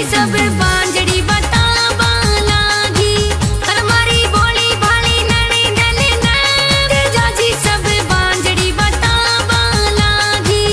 सब बांजड़ी बतावा लागी। हमारी बोली भाली नैनी दले नैन तेजा जी सब बांजड़ी बतावा लागी।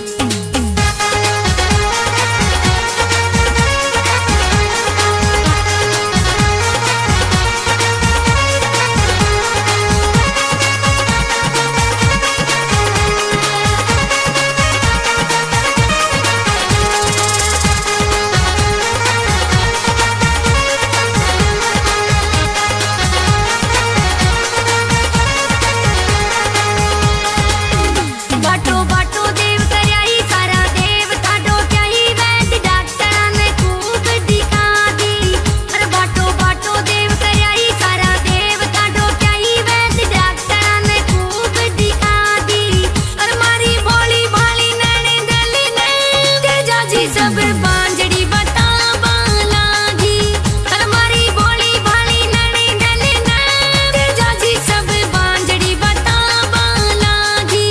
बाटो बाटो देव करयाई सारा देव थाडो त्याही वैद डॉक्टरां ने खूब दिखा दी। अरे बाटो बाटो देव करयाई सारा देव थाडो त्याही वैद डॉक्टरां ने खूब दिखा दी। अरे मारी भोली भाली नैनी दली नैन तेजा जी सब बांजड़ी बतावा लागी। अरे मारी भोली भाली नैनी दली नैन तेजा जी सब बांजड़ी बतावा लागी।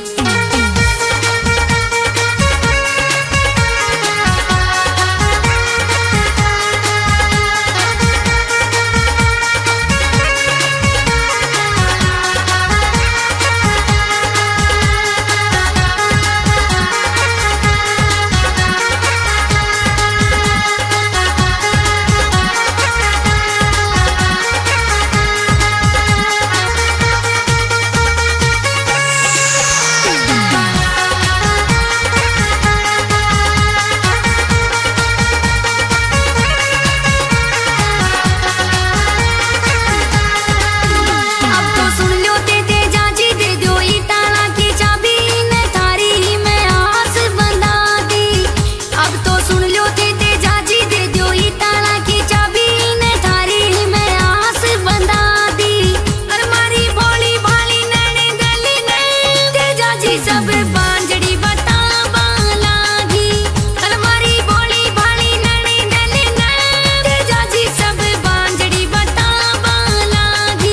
अब तो सुन लो तेजा जी दे दो ई ताला की चाबी ने थारी में आस बंधा दी। अब तो सुन लो तेजा जी दे दो ई ताला की चाबी ने थारी में आस बंधा दी। अरे मारी भोली भाली नैनी दली नैन तेजा जी सब बांजड़ी बतावा लागी। अरे मारी भोली भाली नैनी दली नैन तेजा जी सब बांजड़ी बतावा लागी।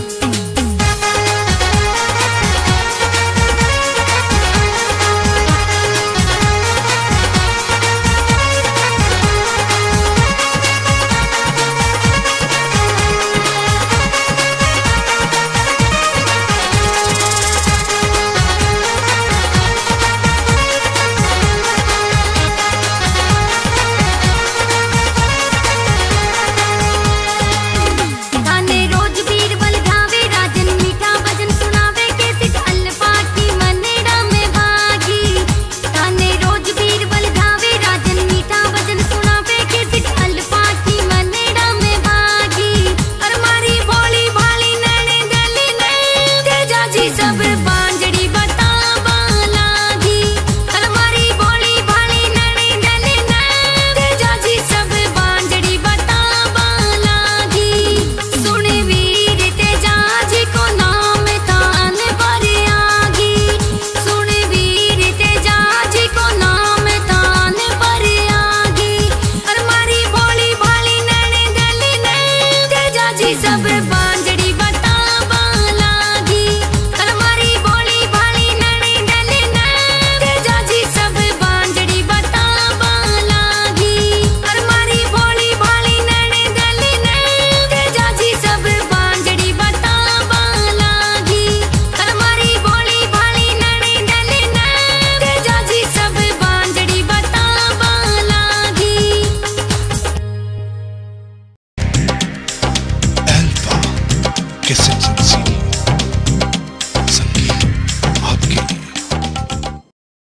ताने रोज बीरबल गावे राजन मीठा भजन सुनावे के सिख अल्फा की मनेड़ा में भागी। ताने रोज बीरबल गावे राजन मीठा भजन सुनावे के सिख अल्फा की मनेड़ा में भागी। अरे मारी भोली भाली नैनी दली नैन तेजा जी सब बांजड़ी बतावा लागी। अरे मारी भोली भाली नैनी दली नैन तेजा जी सब बांजड़ी बतावा लागी। सुने वीर तेजा जी को नाम तान पर आगी। सुने वीर तेजा जी को नाम तान पर आगी। अरे मारी भोली भाली नैनी दली नैन तेजा जी सब बांजड़ी बतावा लागी। अरे मारी भोली भाली नैनी दली नैन तेजा जी सब बांजड़ी बतावा लागी। अरे मारी भोली भाली नैनी दली नैन तेजा जी सब बांजड़ी बतावा लागी। अरे मारी भोली भाली नैनी दली नैन तेजा जी सब बांजड़ी बतावा लागी। Alpha Cassettes.